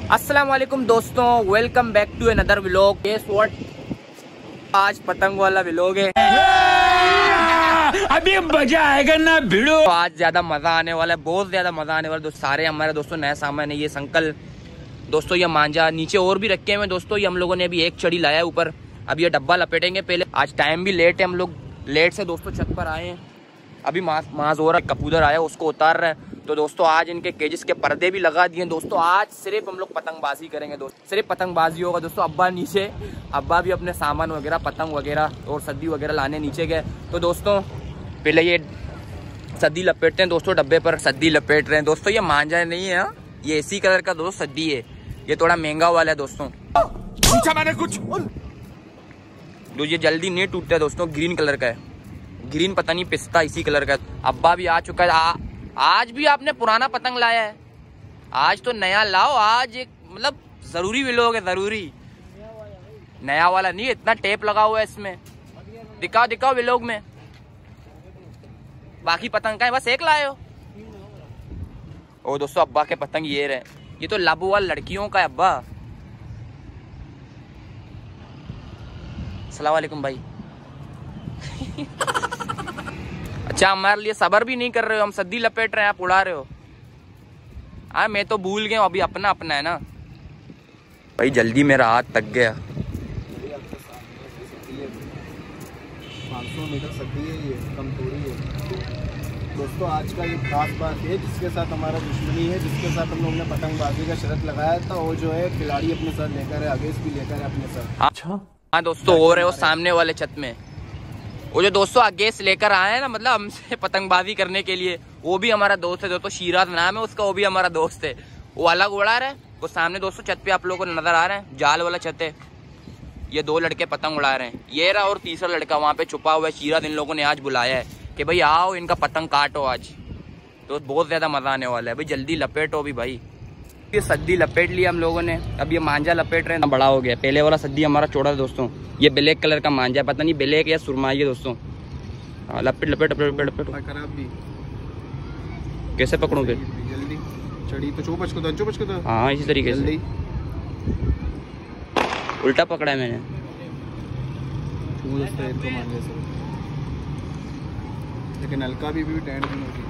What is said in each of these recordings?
अस्सलाम वालेकुम दोस्तों, welcome back to another vlog. Guess what, आज पतंग वाला व्लॉग है। अभी मजा आएगा ना भिड़ो। आज ज्यादा मजा आने वाला है, बहुत ज्यादा मजा आने वाला है। सारे हमारे दोस्तों नया सामान है। ये संकल दोस्तों, ये मांझा नीचे और भी रखे हुए दोस्तों। ये हम लोगों ने अभी एक चढ़ी लाया है ऊपर, अब ये डब्बा लपेटेंगे पहले। आज टाइम भी लेट है, हम लोग लेट से दोस्तों छत पर आए हैं। अभी माज हो रहा है, कबूतर आया उसको उतार रहा है। तो दोस्तों आज इनके केजेस के पर्दे भी लगा दिए दोस्तों। आज सिर्फ हम लोग पतंगबाजी करेंगे दोस्तों, सिर्फ पतंगबाजी होगा दोस्तों। अब्बा नीचे, अब्बा भी अपने सामान वगैरह पतंग वगैरह और सद्दी वगैरह लाने नीचे गए। तो दोस्तों पहले ये सद्दी लपेटते हैं दोस्तों, डब्बे पर सद्दी लपेट रहे हैं दोस्तों। ये मांझा नहीं है, ये इसी कलर का दोस्तों सद्दी है। ये थोड़ा महंगा वाला है दोस्तों। पूछा मैंने कुछ, जो ये जल्दी नहीं टूटता है दोस्तों, ग्रीन कलर का है। ग्रीन पता नहीं पिस्ता इसी कलर का है। अब्बा भी आ चुका है। आज भी आपने पुराना पतंग लाया है, आज तो नया लाओ। आज एक मतलब जरूरी व्लॉग है, जरूरी। नया वाला नहीं, इतना टेप लगा हुआ है इसमें। दिखाओ दिखाओ व्लॉग में। बाकी पतंग का है, बस एक लाए हो। ओ दोस्तों अब्बा के पतंग ये रहे। ये तो लाबू वाला लड़कियों का है अब्बा। अस्सलाम वालेकुम भाई। अच्छा, हमारे लिए सबर भी नहीं कर रहे हो, हम सद्दी लपेट रहे हैं, आप उड़ा रहे हो। हाँ मैं तो भूल गया, अभी अपना अपना है ना भाई। जल्दी मेरा हाथ थक गया। 500 मीटर सद्दी है, ये कम थोड़ी है दोस्तों। आज का ये खास बात है, जिसके साथ हमारा दुश्मनी है, जिसके साथ हम लोग ने पतंगबाजी का शर्त लगाया था, वो जो है खिलाड़ी अपने साथ लेकर है, आगे भी लेकर है अपने साथ। अच्छा हाँ दोस्तों, हो रहे हो सामने वाले छत में। वो जो दोस्तों अगेंस्ट लेकर आए हैं ना, मतलब हमसे पतंगबाजी करने के लिए, वो भी हमारा दोस्त है दोस्तों। शीराज नाम है उसका, वो भी हमारा दोस्त है। वो अलग उड़ा रहा है, वो सामने दोस्तों छत पे आप लोगों को नजर आ रहे हैं, जाल वाला छत है। ये दो लड़के पतंग उड़ा रहे हैं, ये रहा। और तीसरा लड़का वहाँ पे छुपा हुआ है। शीराज इन लोगों ने आज बुलाया है कि भाई आओ इनका पतंग काटो आज। तो बहुत ज्यादा मजा आने वाला है भाई। जल्दी लपेटो भी भाई। ये सद्दी लपेट लिया हम लोगों ने, अब ये मांझा लपेट रहे हैं। बड़ा हो गया, पहले वाला सद्दी हमारा छोटा था दोस्तों। ये ब्लैक कलर का मांझा है, पता नहीं ब्लैक या सुरमाई है दोस्तों। हाँ लपेट लपेट लपेट लपेट। खराब भी कैसे पकड़ूं फिर? जल्दी चढ़ी तो चोपच को। हाँ इसी तरीके से उल्टा पकड़ा है मैंने। लेकिन हल्का भी टेंट नहीं होगी।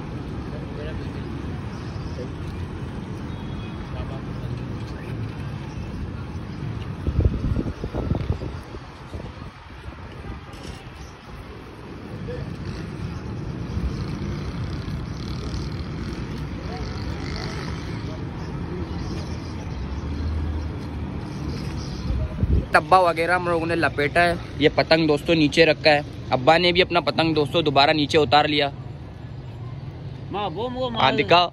डब्बा वगैरह हम लोगों ने लपेटा है। ये पतंग दोस्तों नीचे रखा है। अब्बा ने भी अपना पतंग दोस्तों दोबारा नीचे उतार लिया। हाँ दिखाओ।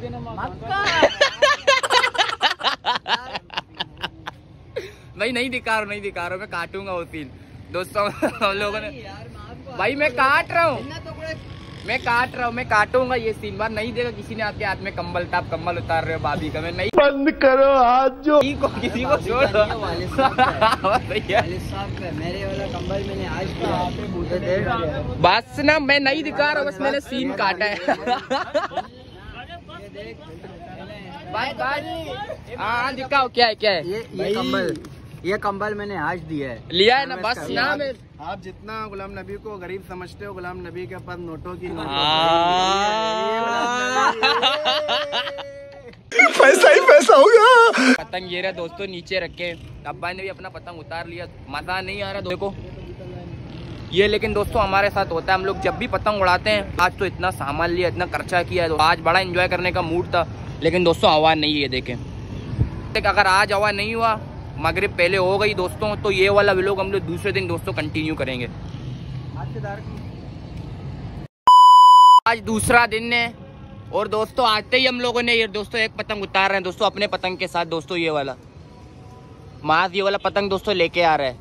नहीं दिखा रहा, मैं काटूंगा वो सीन दोस्तों। हम लोगों ने भाई, मैं काटूंगा ये सीन। बार नहीं देगा किसी ने। आपके हाथ में कंबल था, आप कंबल उतार रहे हो भाभी का। मैं नहीं, बंद करो हाथ जो किसी को छोड़। मेरे वाला कंबल मैंने आज बस ना, मैं नहीं दिखा रहा, बस मैंने सीन काटा है। हाँ दिखाओ क्या है। ये कंबल मैंने आज दिया है, लिया है ना, बस ना। मैं आप जितना गुलाम नबी को गरीब समझते हो, गुलाम नबी के पास नोटों की पैसा ही पैसा होगा। पतंग ये रहा दोस्तों नीचे रखे। अब्बा ने भी अपना पतंग उतार लिया। मजा नहीं आ रहा देखो ये, लेकिन दोस्तों हमारे साथ होता है। हम लोग जब भी पतंग उड़ाते हैं, आज तो इतना सामान लिया, इतना खर्चा किया है, आज बड़ा एंजॉय करने का मूड था। लेकिन दोस्तों हवा नहीं है, देखें। अगर आज हवा नहीं हुआ, मगरिब पहले हो गई दोस्तों, तो ये वाला व्लॉग हम लोग दूसरे दिन दोस्तों कंटिन्यू करेंगे। आज दूसरा दिन है और दोस्तों आते ही हम लोगों ने ये दोस्तों एक पतंग उतार रहे हैं दोस्तों, अपने पतंग के साथ दोस्तों। ये वाला माज, ये वाला पतंग दोस्तों लेके आ रहा है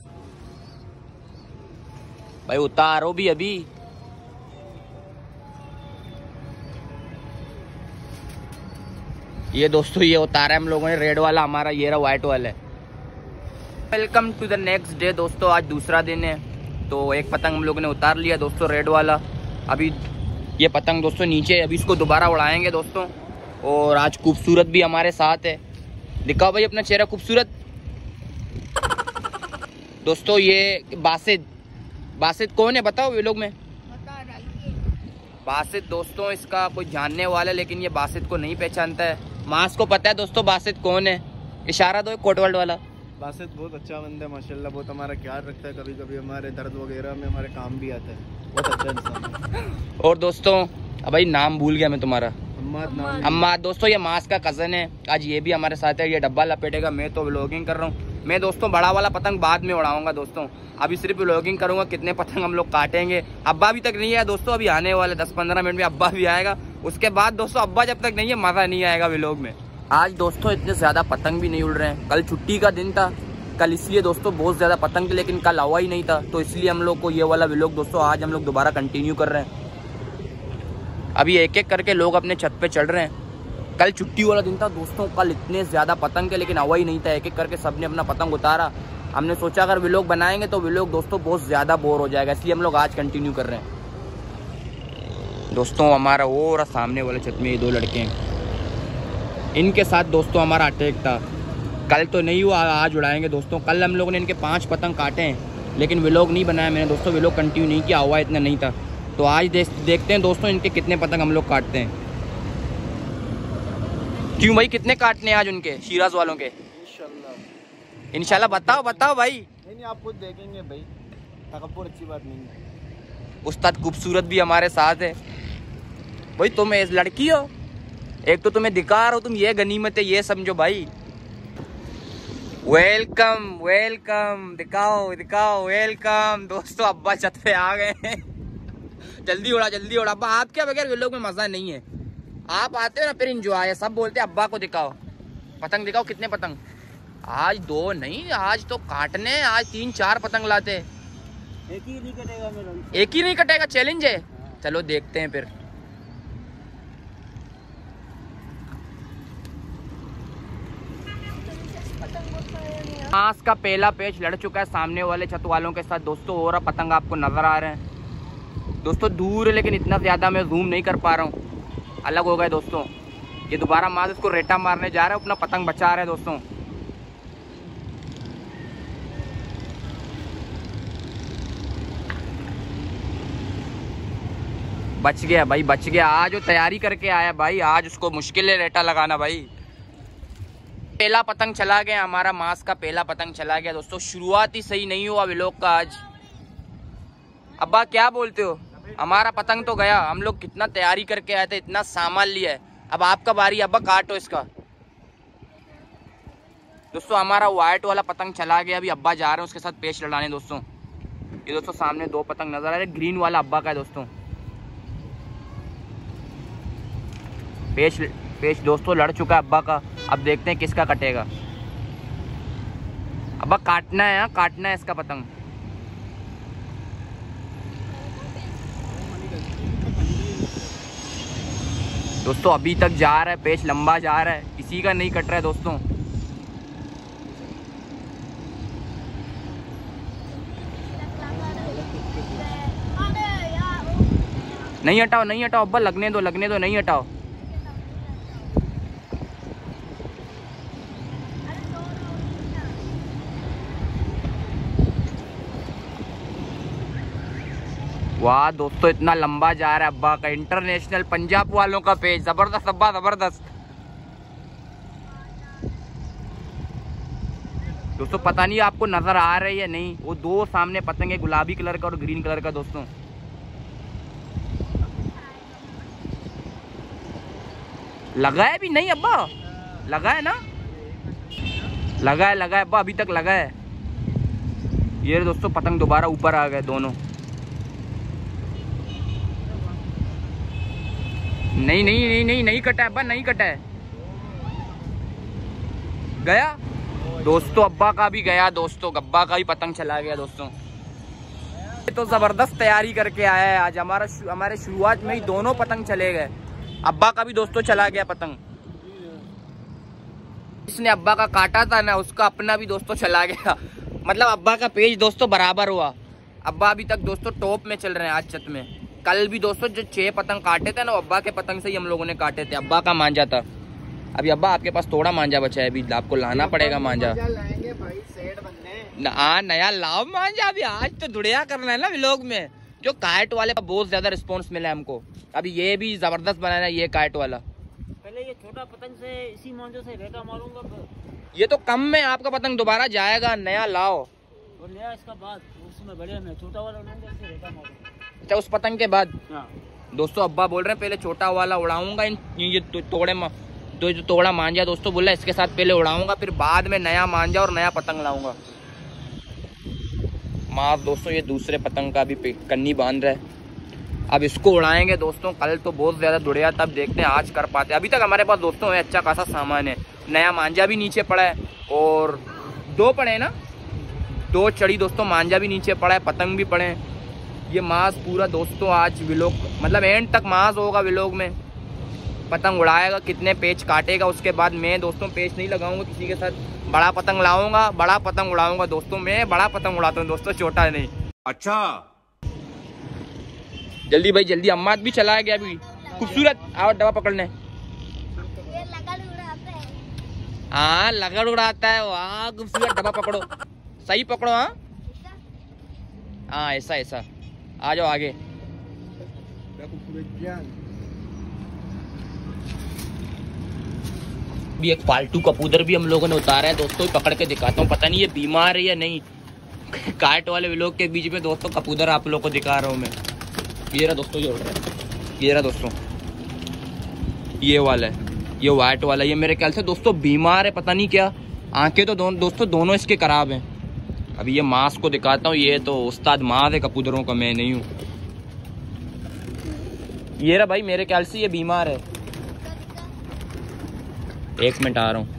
भाई। उतारो भी अभी। ये दोस्तों ये उतारा है हम लोगों ने, रेड वाला हमारा, ये रहा व्हाइट वाला है। Welcome to the next day दोस्तों। आज दूसरा दिन है, तो एक पतंग हम लोगों ने उतार लिया दोस्तों, रेड वाला। अभी ये पतंग दोस्तों नीचे, अभी इसको दोबारा उड़ाएंगे दोस्तों। और आज खूबसूरत भी हमारे साथ है। दिखाओ भाई अपना चेहरा खूबसूरत। दोस्तों ये बासित, बासित कौन है बताओ वे लोग में। बासित दोस्तों इसका कोई जानने वाला है, लेकिन ये बासित को नहीं पहचानता है। मास को पता है दोस्तों बासित कौन है, इशारा दो कोटवर्ल्ड वाला। बासित बहुत अच्छा बंदा है माशाल्लाह, बहुत हमारा ख्याल रखता है, कभी कभी हमारे दर्द वगैरह में हमारे काम भी आता है, बहुत अच्छा इंसान है। और दोस्तों अब भाई नाम भूल गया मैं तुम्हारा। अम्मा। दोस्तों ये मास का कज़न है, आज ये भी हमारे साथ है। ये डब्बा लपेटेगा, मैं तो व्लॉगिंग कर रहा हूँ। मैं दोस्तों बड़ा वाला पतंग बाद में उड़ाऊंगा दोस्तों, अभी सिर्फ व्लॉगिंग करूंगा कितने पतंग हम लोग काटेंगे। अब्बा अभी तक नहीं आया दोस्तों, अभी आने वाले 10-15 मिनट में अब्बा भी आएगा। उसके बाद दोस्तों अब्बा जब तक नहीं है मज़ा नहीं आएगा व्लॉग में। आज दोस्तों इतने ज़्यादा पतंग भी नहीं उड़ रहे हैं, कल छुट्टी का दिन था, कल इसलिए दोस्तों बहुत ज़्यादा पतंग थे, लेकिन कल हवा ही नहीं था, तो इसलिए हम लोग को ये वाला व्लॉग दोस्तों आज हम लोग दोबारा कंटिन्यू कर रहे हैं। अभी एक एक करके लोग अपने छत पे चढ़ रहे हैं। कल छुट्टी वाला दिन था दोस्तों, कल इतने ज़्यादा पतंग थे लेकिन हवा ही नहीं था, एक एक करके सबने अपना पतंग उतारा। हमने सोचा अगर व्लॉग बनाएंगे तो व्लॉग दोस्तों बहुत ज़्यादा बोर हो जाएगा, इसलिए हम लोग आज कंटिन्यू कर रहे हैं। दोस्तों हमारा वो रहा सामने वाले छत में ये 2 लड़के हैं, इनके साथ दोस्तों हमारा अटैक था। कल तो नहीं हुआ, आज उड़ाएंगे दोस्तों। कल हम लोगों ने इनके 5 पतंग काटे हैं, लेकिन व्लॉग नहीं बनाया मैंने दोस्तों, व्लॉग कंटिन्यू नहीं किया, हुआ इतना नहीं था। तो आज देखते हैं दोस्तों इनके कितने पतंग हम लोग काटते हैं। क्यों भाई कितने काटने हैं आज उनके शिराज वालों के? इंशाल्लाह बताओ भाई। नहीं आप खुद देखेंगे भाई, तकब्बुर अच्छी बात नहीं है। उस्ताद खूबसूरत भी हमारे साथ है। भाई तुम इस लड़की हो, एक तो तुम्हें दिखा रहा हो, तुम ये गनीमत है ये समझो भाई। वेलकम वेलकम, दिखाओ वेलकम। दोस्तों अब्बा छत पे आ गए हैं। जल्दी उड़ा अब्बा, आप क्या बगैर व्लॉग में मजा नहीं है, आप आते हो ना फिर इंजॉय है। सब बोलते हैं अब्बा को दिखाओ पतंग, दिखाओ कितने पतंग। आज 2 नहीं, आज तो काटने, आज 3-4 पतंग लाते। एक ही नहीं कटेगा मेरा, एक ही नहीं कटेगा, चैलेंज है। चलो देखते हैं फिर। मास का पहला पेच लड़ चुका है सामने वाले छत वालों के साथ दोस्तों, और पतंग आपको नजर आ रहे हैं दोस्तों, दूर है लेकिन इतना ज्यादा मैं जूम नहीं कर पा रहा हूँ। अलग हो गए दोस्तों, ये दोबारा मास उसको रेटा मारने जा रहा है, अपना पतंग बचा रहे हैं दोस्तों। बच गया भाई, बच गया। आज वो तैयारी करके आया भाई, आज उसको मुश्किल है रेटा लगाना भाई। पहला पतंग चला गया हमारा, मास का पहला पतंग चला गया दोस्तों। शुरुआत ही सही नहीं हुआ व्लॉग का आज। अब्बा क्या बोलते हो? हमारा पतंग तो गया, हम लोग कितना तैयारी करके आए थे, इतना सामान लिया है। अब आपका बारी, अब्बा काटो इसका। दोस्तों हमारा व्हाइट वाला पतंग चला गया, अभी अब्बा जा रहे हैं उसके साथ पेच लड़ाने दोस्तों। ये दोस्तों सामने 2 पतंग नजर आ रहे हैं, ग्रीन वाला अब्बा का है दोस्तों। पेच दोस्तों लड़ चुका है अब्बा का, अब देखते हैं किसका कटेगा। अब्बा काटना है, काटना है इसका पतंग। दोस्तों अभी तक जा रहा है, पेच लंबा जा रहा है, किसी का नहीं कट रहा है दोस्तों। नहीं हटाओ अब्बा, लगने दो नहीं हटाओ। वाह दोस्तों इतना लंबा जा रहा है अब्बा का। इंटरनेशनल पंजाब वालों का पेज, जबरदस्त अब्बा, जबरदस्त। दोस्तों पता नहीं आपको नजर आ रहा है या नहीं, वो 2 सामने पतंग है, गुलाबी कलर का और ग्रीन कलर का दोस्तों। लगा है भी नहीं अब्बा, लगा है ना, लगा है अब्बा, अभी तक लगा है। ये दोस्तों पतंग दोबारा ऊपर आ गए दोनों। नहीं कटा अब्बा, नहीं कटा है, गया दोस्तों। अब्बा का भी गया दोस्तों, गब्बा का भी पतंग चला गया दोस्तों। तो जबरदस्त तैयारी करके आया है आज हमारे शुरुआत में ही दोनों पतंग चले गए। अब्बा का भी दोस्तों चला गया पतंग, इसने अब्बा का काटा था ना, उसका अपना भी दोस्तों चला गया। मतलब अब्बा का पेज दोस्तों बराबर हुआ। अब्बा अभी तक दोस्तों टॉप में चल रहे हैं आज छत में। कल भी दोस्तों जो 6 पतंग काटे थे ना, अब्बा के पतंग से ही हम लोगों ने काटे थे, अब्बा का मांझा था। अभी अब्बा आपके पास थोड़ा मांझा बचा है, अभी आपको लाना पड़ेगा मांझा। लाएंगे भाई, सेठ बनने। नया लाओ मांझा, अभी आज तो दुड़िया करना है ना व्लॉग में। जो काइट वाले का बहुत ज्यादा रिस्पॉन्स मिला है हमको, अभी ये भी जबरदस्त बनाना है ये काइट वाला। पहले ये छोटा पतंग से इसी मांझे से रेटा मारूंगा, ये तो कम में आपका पतंग दोबारा जाएगा, नया लाओ। और लिया इसका बाद उसमें बड़े में छोटा वाला उड़ाऊंगा, इससे रेटा मारूंगा। अच्छा, उस पतंग के बाद। हाँ दोस्तों अब्बा बोल रहे हैं पहले छोटा वाला उड़ाऊंगा, ये जो तोड़ा मांझा दोस्तों बोला इसके साथ पहले उड़ाऊंगा, फिर बाद में नया मांझा और नया पतंग लाऊंगा। माफ दोस्तों, ये दूसरे पतंग का भी कन्नी बांध रहा है, अब इसको उड़ाएंगे दोस्तों। कल तो बहुत ज्यादा दुड़िया, तब देखते हैं आज कर पाते। अभी तक हमारे पास दोस्तों है अच्छा खासा सामान है, नया मांझा भी नीचे पड़ा है और 2 पड़े हैं ना, 2 चढ़ी दोस्तों, मांझा भी नीचे पड़ा है, पतंग भी पड़े हैं। ये मास पूरा दोस्तों आज व्लॉग मतलब एंड तक मास होगा व्लॉग में। पतंग उड़ाएगा, कितने पेच काटेगा, उसके बाद मैं दोस्तों पेच नहीं लगाऊंगा किसी के साथ, बड़ा पतंग लाऊंगा, बड़ा पतंग उड़ाऊंगा दोस्तों। मैं बड़ा पतंग उड़ाता हूँ दोस्तों, छोटा नहीं। अच्छा जल्दी भाई जल्दी, अम्मा भी चला गया अभी। खूबसूरत आओ डब्बा पकड़ने। हाँ लगड़ उड़ाता है, वाह खूबसूरत, डब्बा पकड़ो, सही पकड़ो। हाँ हाँ ऐसा ऐसा, आ जाओ आगे। भी एक पालतू कबूतर भी हम लोगों ने उतारा है दोस्तों, पकड़ के दिखाता हूँ, पता नहीं ये बीमार है या नहीं। काट वाले व्लॉग के बीच में दोस्तों कबूतर आप लोगों को दिखा रहा हूँ मैं। ये रहा दोस्तों, ये उड़ रहा है, ये रहा दोस्तों, ये वाला है, ये व्हाइट वाला, ये मेरे ख्याल से दोस्तों बीमार है, पता नहीं क्या। आंखें तो दोस्तों दोनों इसके खराब हैं। अभी ये मांस को दिखाता हूँ, ये तो उस्ताद माज है कबूतरों का, मैं नहीं हूँ। ये रहा भाई, मेरे ख्याल से ये बीमार है। 1 मिनट आ रहा हूँ।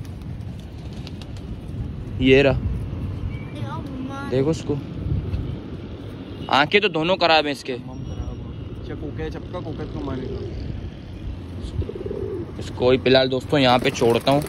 ये रहा, देखो इसको, आंखें तो दोनों खराब हैं इसके। चपका कोकेट को मारेगा इसको ही फिलहाल दोस्तों यहाँ पे छोड़ता हूँ।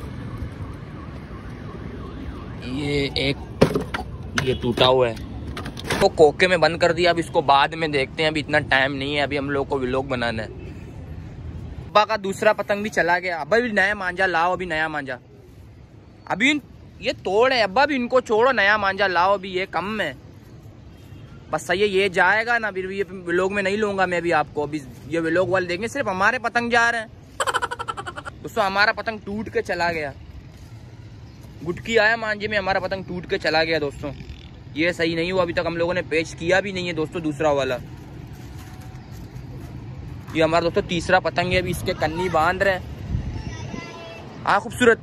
ये टूटा हुआ है तो कोके में बंद कर दिया, अब इसको बाद में देखते हैं, अभी इतना टाइम नहीं है, अभी हम लोग को व्लॉग बनाना है। अब्बा का दूसरा पतंग भी चला गया, अब्बा भी नया मांझा लाओ, अभी नया मांझा, अभी ये तोड़ है अब्बा, भी इनको छोड़ो, नया मांझा लाओ, अभी ये कम में बस सही है, ये जाएगा ना, फिर ये व्लॉग में नहीं लूंगा मैं भी आपको। अभी ये व्लॉग वाले देखेंगे सिर्फ हमारे पतंग जा रहे हैं दोस्तों। हमारा पतंग टूट के चला गया, गुटकी आया मांझे में, हमारा पतंग टूट के चला गया दोस्तों। ये सही नहीं हुआ, अभी तक हम लोगों ने पेच किया भी नहीं है दोस्तों दूसरा वाला। ये हमारा दोस्तों तीसरा पतंग है, अभी इसके कन्नी बांध रहे हैं। हाँ खूबसूरत,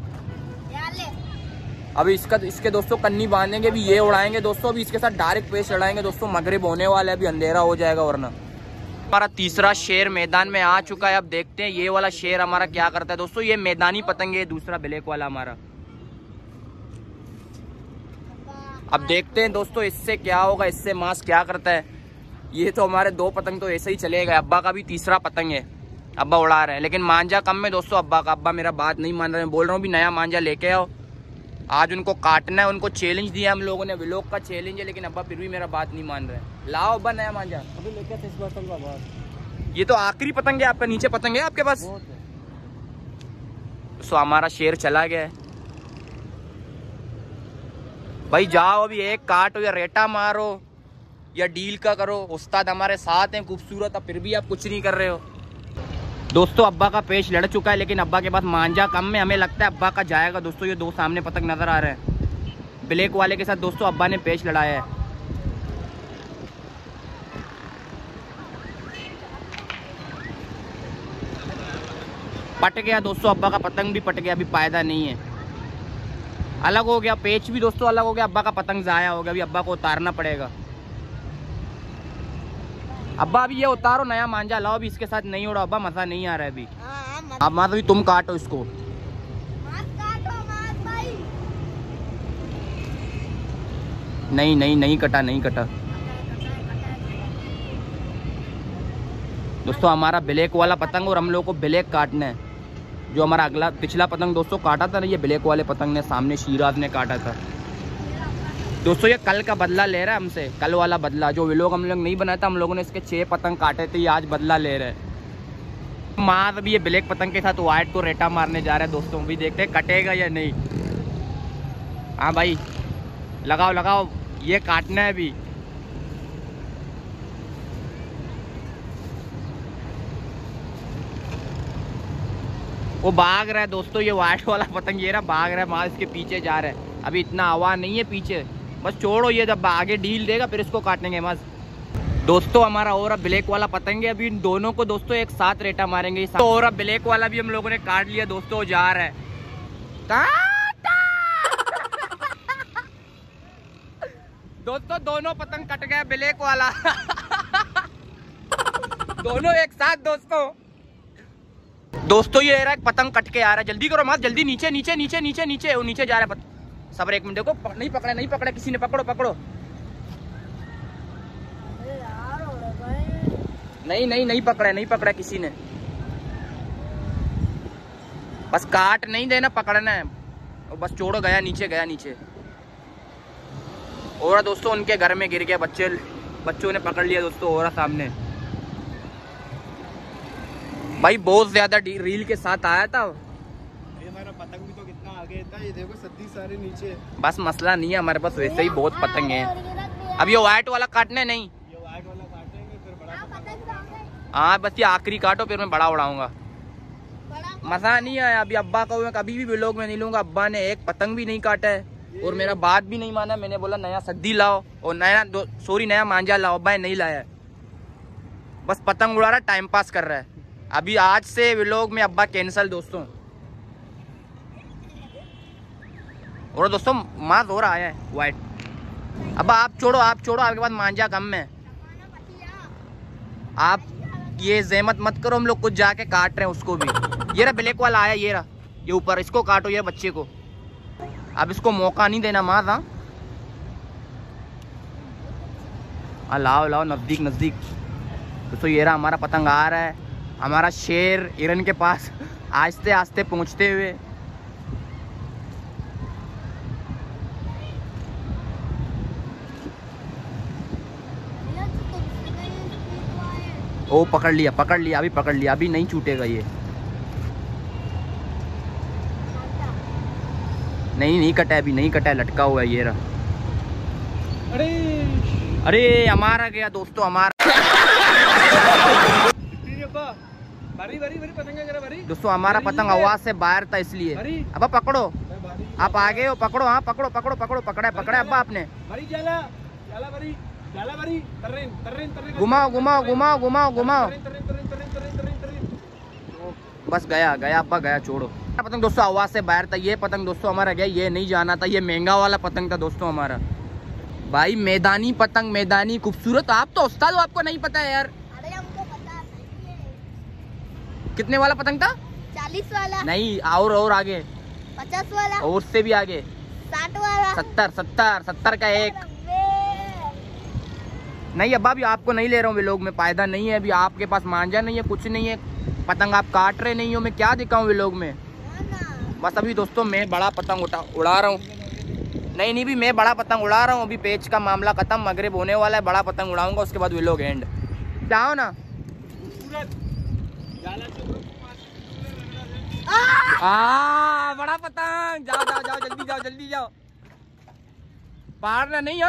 अभी इसके दोस्तों कन्नी बांधेंगे, अभी ये उड़ाएंगे दोस्तों, अभी इसके साथ डायरेक्ट पेच लड़ाएंगे दोस्तों। मगरिब होने वाला है, अभी अंधेरा हो जाएगा वरना। हमारा तीसरा शेर मैदान में आ चुका है, अब देखते हैं ये वाला शेर हमारा क्या करता है दोस्तों। ये मैदानी पतंग है, दूसरा ब्लैक वाला हमारा। अब देखते हैं दोस्तों इससे क्या होगा, इससे मांस क्या करता है। ये तो हमारे 2 पतंग तो ऐसे ही चले गए। अब्बा का भी तीसरा पतंग है, अब्बा उड़ा रहे हैं, लेकिन मांझा कम में दोस्तों अब्बा का। अब्बा मेरा बात नहीं मान रहे, मैं बोल रहा हूँ भी नया मांझा लेके आओ, आज उनको काटना है। उनको चैलेंज दिया हम लोगों ने, व्लॉग का चैलेंज है, लेकिन अब्बा फिर भी मेरा बात नहीं मान रहे। लाओ अब्बा नया मांझा, अभी लेके थे इस बोतल का बात। ये तो आखिरी पतंग है आपका, नीचे पतंग है आपके पास। सो हमारा शेर चला गया है भाई। जाओ अभी एक काटो या रेटा मारो या डील का करो, उस्ताद हमारे साथ हैं खूबसूरत, अब फिर भी आप कुछ नहीं कर रहे हो दोस्तों। अब्बा का पेच लड़ चुका है, लेकिन अब्बा के पास मांझा कम में, हमें लगता है अब्बा का जाएगा दोस्तों। ये 2 सामने पतंग नजर आ रहे हैं, ब्लैक वाले के साथ दोस्तों अब्बा ने पेच लड़ाया है। पट गया दोस्तों, अब्बा का पतंग भी पट गया, अभी फायदा नहीं है, अलग हो गया, पेच भी दोस्तों अलग हो गया, अब्बा का पतंग जाया हो गया, अभी अब्बा को उतारना पड़ेगा। अब्बा अभी ये उतारो, नया मांझा लाओ, अभी इसके साथ नहीं उड़ा अब्बा, मजा नहीं आ रहा है अभी। अब माँ अभी तुम काटो इसको, नहीं कटा, नहीं कटा दोस्तों। हमारा ब्लैक वाला पतंग और हम लोग को ब्लैक काटना है। जो हमारा अगला पिछला पतंग दोस्तों काटा था ना, ये ब्लैक वाले पतंग ने सामने शीराज ने काटा था दोस्तों। ये कल का बदला ले रहा है हमसे, कल वाला बदला। जो व्लॉग हम लोग नहीं बनाया था, हम लोगों ने इसके 6 पतंग काटे थे, ये आज बदला ले रहे हैं। माँ अभी ये ब्लैक पतंग के साथ व्हाइट को रेटा मारने जा रहे हैं दोस्तों। अभी देखते हैं कटेगा या नहीं। हाँ भाई लगाओ लगाओ, ये काटना है अभी। वो भाग रहा है दोस्तों, ये व्हाइट वाला पतंग ये रहा भाग रहा है, माँ इसके पीछे जा रहा है। अभी इतना आवाज नहीं है पीछे, बस छोड़ो, ये जब आगे डील देगा फिर इसको काटेंगे मस्त। दोस्तों हमारा और अब ब्लैक वाला पतंग है, अभी इन दोनों को दोस्तों एक साथ रेटा मारेंगे। तो और अब ब्लैक वाला भी हम लोगों ने काट लिया दोस्तों, जा रहा है। दोस्तों दोनों पतंग कट गए, ब्लैक वाला दोनों एक साथ दोस्तों ये रहा पतंग कट के आ रहा है। जल्दी करो मत, जल्दी नीचे नीचे नीचे नीचे नीचे, वो नीचे जा रहा है। सबर एक मिनट, देखो नहीं पकड़ा नहीं पकड़ा किसी ने, पकड़ो पकड़ो। नहीं नहीं नहीं पकड़ा नहीं पकड़ा किसी ने, बस काट नहीं देना, पकड़ना है बस। छोड़ो, गया नीचे गया नीचे। और दोस्तों उनके घर में गिर गया, बच्चों ने पकड़ लिया दोस्तों। और सामने भाई बहुत ज्यादा रील के साथ आया था। ये हमारा पतंग भी तो कितना आगे था, ये देखो सद्दी सारे नीचे। बस मसला नहीं है हमारे पास, वैसे ही बहुत पतंग है। अब ये व्हाइट वाला काटने नहीं, ये व्हाइट वाला काटेंगे फिर बड़ा पतंग। हाँ बस ये आखिरी काटो, फिर मैं बड़ा उड़ाऊंगा। मजा नहीं आया। अभी अब्बा को मैं कभी भी व्लॉग में नहीं लूंगा। अब्बा ने एक पतंग भी नहीं काटा है और मेरा बात भी नहीं माना। मैंने बोला नया सद्दी लाओ और नया मांझा लाओ, अब्बा ने नहीं लाया। बस पतंग उड़ा रहा, टाइम पास कर रहा है। अभी आज से व्लॉग में अब्बा कैंसल दोस्तों। और दोस्तों माँ और आया है व्हाइट। अब आप छोड़ो आपके पास मांझा कम है। आप ये जहमत मत करो, हम लोग कुछ जाके काट रहे हैं उसको भी। ये रहा ब्लैक वाला आया, ये रहा ये ऊपर, इसको काटो ये बच्चे को। अब इसको मौका नहीं देना माँ। हाँ लाओ लाओ, नजदीक नजदीक। दोस्तों ये रहा हमारा पतंग आ रहा है, हमारा शेर हिरन के पास आस्ते आस्ते पहुंचते हुए। ओ पकड़ लिया अभी पकड़ लिया, अभी नहीं छूटेगा ये। नहीं कटा है, अभी नहीं कटा है, लटका हुआ है ये रहा। अरे हमारा गया दोस्तों, हमारा। दोस्तों हमारा पतंग आवाज से बाहर था इसलिए। अब पकड़ो, आप आगे हो, पकड़ो। हाँ पकड़ो पकड़ा है अब्बा आपने। घुमाओ। बस गया अब्बा गया, छोड़ो। पतंग दोस्तों आवाज से बाहर था। ये पतंग दोस्तों हमारा गया, ये नहीं जाना था। ये महंगा वाला पतंग था दोस्तों हमारा। भाई मैदानी पतंग, मैदानी खूबसूरत। आप तो उस्ताद हो, आपको नहीं पता है यार। अरे हमको पता है। कितने वाला पतंग था? 40 वाला नहीं, और आगे 50 वाला, और उससे भी आगे 60 वाला, 70 का एक। नहीं अब्बा अभी आपको नहीं ले रहा हूँ व्लॉग में, फायदा नहीं है। अभी आपके पास मांझा नहीं है, कुछ नहीं है, पतंग आप काट रहे नहीं हो, मैं क्या दिखाऊं व्लॉग में। बस अभी दोस्तों मैं बड़ा पतंग उड़ा रहा हूँ। नहीं भी मैं बड़ा पतंग उड़ा रहा हूँ। अभी पेच का मामला खत्म, मगरिब होने वाला है, बड़ा पतंग उड़ाऊंगा, उसके बाद व्लॉग एंड। जाओ ना बड़ा पतंग, जाओ जल्दी जाओ। पारना नहीं है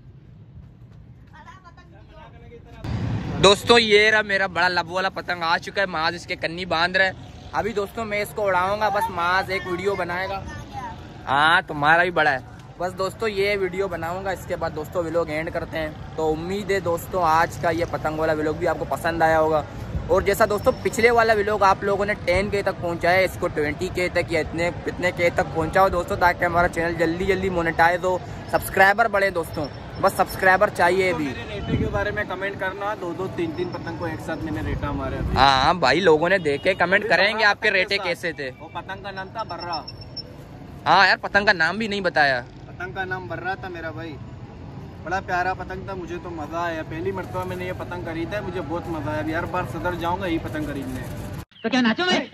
दोस्तों। ये रहा मेरा बड़ा लब वाला पतंग आ चुका है, माज इसके कन्नी बांध रहा है। अभी दोस्तों मैं इसको उड़ाऊंगा, बस माज एक वीडियो बनाएगा। हाँ तुम्हारा भी बड़ा है। बस दोस्तों ये वीडियो बनाऊंगा, इसके बाद दोस्तों व्लॉग एंड करते हैं। तो उम्मीद है दोस्तों आज का ये पतंग वाला व्लॉग भी आपको पसंद आया होगा। और जैसा दोस्तों पिछले वाला व्लॉग आप लोगों ने 10K तक पहुंचाया, इसको 20K तक या इतने K तक पहुंचाओ दोस्तों, ताकि हमारा चैनल जल्दी मोनेटाइज हो, सब्सक्राइबर बढ़े दोस्तों। बस सब्सक्राइबर चाहिए भी। रेटे के बारे में कमेंट करना, 2-3 पतंग को एक साथ मैंने रेटा मारे। हाँ भाई लोगों ने देखे, कमेंट करेंगे आपके रेटे कैसे थे। वो पतंग का नाम था बर्रा। हाँ यार पतंग का नाम भी नहीं बताया। पतंग का नाम बर्रा था मेरा भाई, बड़ा प्यारा पतंग था। मुझे तो मजा आया, पहली मरतबा मैंने ये पतंग खरीदा है, मुझे बहुत मजा आया। हर बार सदर जाऊंगा यही पतंग खरीदने। तो क्या नाचो मैं?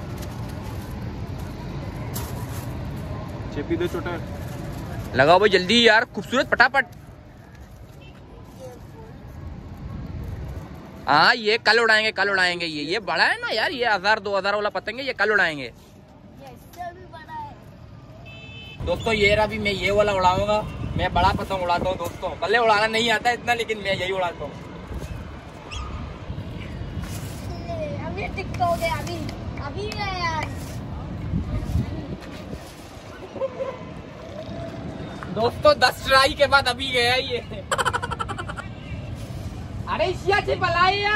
चेपी दो छोटा। लगाओ भाई जल्दी यार, खूबसूरत फटाफट। हाँ ये कल उड़ाएंगे ये बड़ा है ना यार, ये 1000-2000 वाला पतंग है, ये कल उड़ाएंगे। इससे भी बड़ा है। दोस्तों ये रहा, भी मैं ये वाला उड़ाऊंगा। मैं बड़ा पतंग उड़ाता हूँ दोस्तों, भले उड़ाना नहीं आता इतना, लेकिन मैं यही उड़ाता हूँ। अभी टिकटोक है, अभी है यार। दोस्तों 10 ट्राई के बाद अभी गया ये। अरे इसिया से पलाया।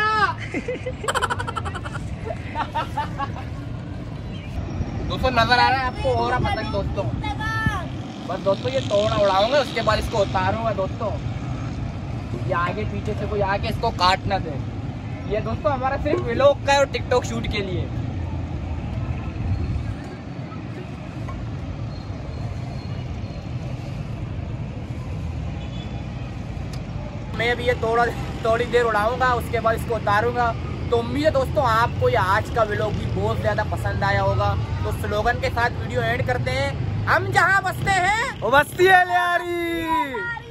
दोस्तों नजर आ रहा है आपको हो रहा पतंग दोस्तों। बस दोस्तों ये तोड़ा उड़ाऊंगा, उसके बाद इसको उतारूंगा दोस्तों। ये आगे पीछे से कोई आके इसको काट ना दे। ये दोस्तों हमारा सिर्फ व्लॉग का है और टिकटॉक शूट के लिए। मैं अभी ये थोड़ी देर उड़ाऊंगा, उसके बाद इसको उतारूंगा। तो उम्मीद है दोस्तों आपको ये आज का व्लॉग भी बहुत ज्यादा पसंद आया होगा। तो स्लोगन के साथ वीडियो एंड करते हैं, हम जहां बसते हैं वो बस्ती है यारी।